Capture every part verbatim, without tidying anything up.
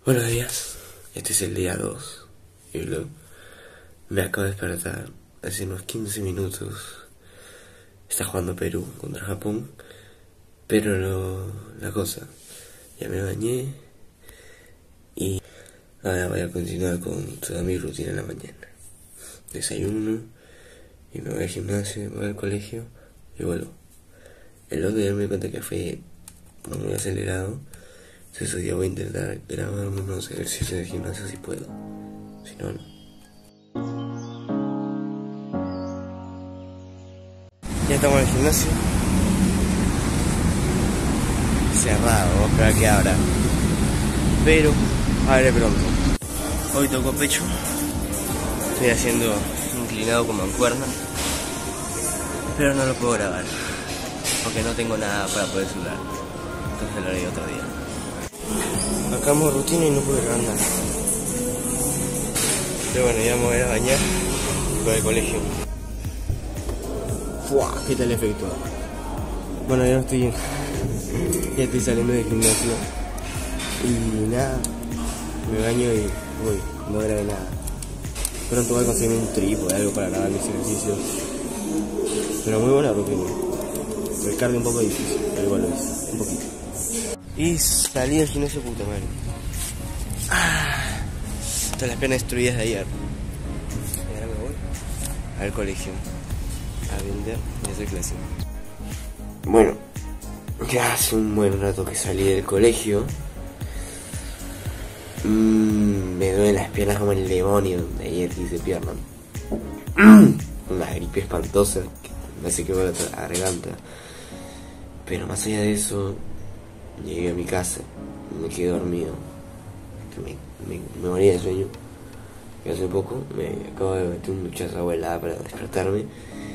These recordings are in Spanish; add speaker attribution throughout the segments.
Speaker 1: Buenos días, este es el día dos y vlog. Me acabo de despertar hace unos quince minutos. Está jugando Perú contra Japón, pero lo, la cosa, ya me bañé y ahora voy a continuar con toda mi rutina en la mañana. Desayuno y me voy al gimnasio, me voy al colegio y vuelvo. El otro día me di cuenta que fue muy acelerado. Entonces hoy día voy a intentar grabar unos ejercicios de gimnasio si puedo. Si no, no. Ya estamos en el gimnasio. Cerrado, vamos a esperar que abra. Pero abre pronto. Hoy toco pecho. Estoy haciendo inclinado con mancuerna. Pero no lo puedo grabar porque no tengo nada para poder celular. Entonces lo haré otro día. Acabamos rutina y no pude grabar nada. Pero bueno, ya me voy a bañar para el colegio. ¡Fua! ¿Qué tal el efecto? Bueno, ya estoy ya estoy saliendo del gimnasio. Y nada, me baño y uy, no grabé nada. Pronto voy a conseguirme un trípode, algo para grabar mis ejercicios. Pero muy buena rutina. El cardio un poco difícil, pero igual lo es, un poquito. Y salí del gimnasio, puta madre. Ah, todas las piernas destruidas de ayer. Y ahora me voy al colegio a vender y hacer clase. Bueno, ya hace un buen rato que salí del colegio. Mm, me duelen las piernas como el demonio de ayer que hice pierna. Una gripe espantosa que me hace que me la garganta. Pero más allá de eso, llegué a mi casa, me quedé dormido, me, me, me moría de sueño. Y hace poco me acabo de meter un duchazo de agua helada para despertarme.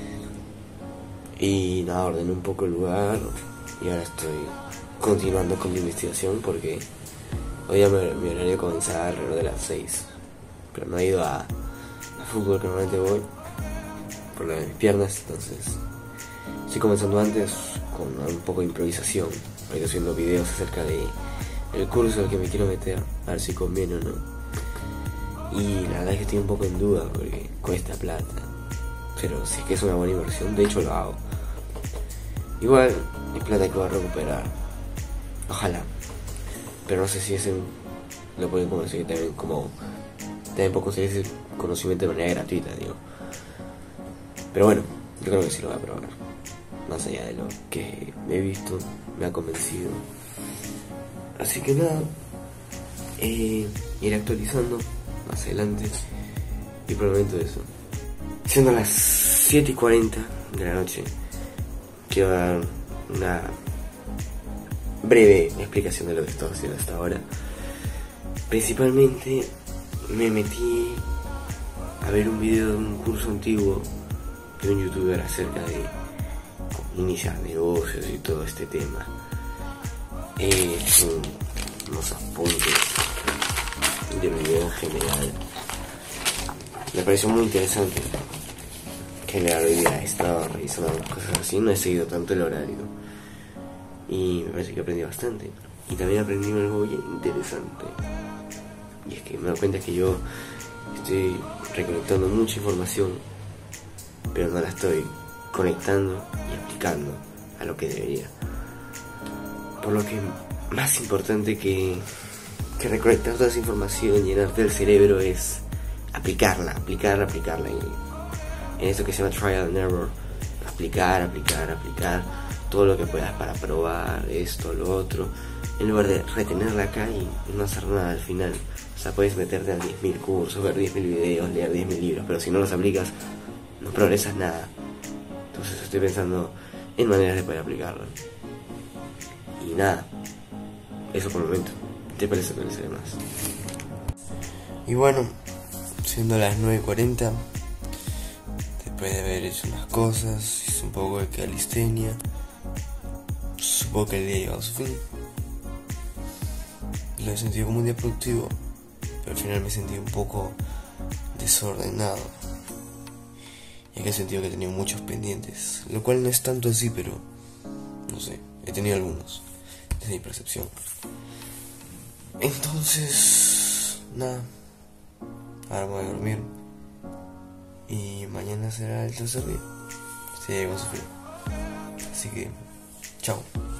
Speaker 1: Y nada, ordené un poco el lugar y ahora estoy continuando con mi investigación porque hoy ya me, mi horario comenzaba alrededor de las seis. Pero no he ido a, a fútbol que normalmente voy por lo de mis piernas, entonces estoy comenzando antes con un poco de improvisación. Estoy haciendo videos acerca de el curso al que me quiero meter, a ver si conviene o no. Y la verdad es que estoy un poco en duda porque cuesta plata, pero si es que es una buena inversión, de hecho lo hago. Igual es plata que voy a recuperar, ojalá, pero no sé si ese lo pueden conseguir también como también puedo conseguir ese conocimiento de manera gratuita, digo. Pero bueno, yo creo que sí lo voy a probar. Más allá de lo que he visto, me ha convencido. Así que nada, eh, iré actualizando más adelante y por el momento eso. Siendo las siete y cuarenta de la noche, quiero dar una breve explicación de lo que estoy haciendo hasta ahora. Principalmente me metí a ver un video de un curso antiguo de un youtuber acerca de iniciar negocios y todo este tema. Eh, son unos apuntes del video en general. Me pareció muy interesante. Que la día he estado revisando cosas así, no he seguido tanto el horario. Y me parece que aprendí bastante. Y también aprendí algo bien interesante. Y es que me doy cuenta que yo estoy recolectando mucha información, pero no la estoy conectando y aplicando a lo que debería. Por lo que más importante que, que recolectar toda esa información, llenarte el cerebro, es aplicarla, aplicarla, aplicarla. Y en eso que se llama trial and error, aplicar, aplicar, aplicar todo lo que puedas para probar esto, lo otro, en lugar de retenerla acá y no hacer nada al final. O sea, puedes meterte a diez mil cursos, ver diez mil videos, leer diez mil libros, pero si no los aplicas, no progresas nada. Entonces estoy pensando en maneras de poder aplicarlo. Y nada, eso por el momento. ¿Te parece que les más? Y bueno, siendo las nueve y cuarenta, después de haber hecho unas cosas, hice un poco de calistenia, supongo que el día llegó a su fin. Lo he sentido como un día productivo, pero al final me sentí un poco desordenado. Y que he sentido que he tenido muchos pendientes, lo cual no es tanto así, pero no sé, he tenido algunos, desde mi percepción. Entonces, nada, ahora me voy a dormir y mañana será el tercer día, si llego a sufrir. Así que, chao.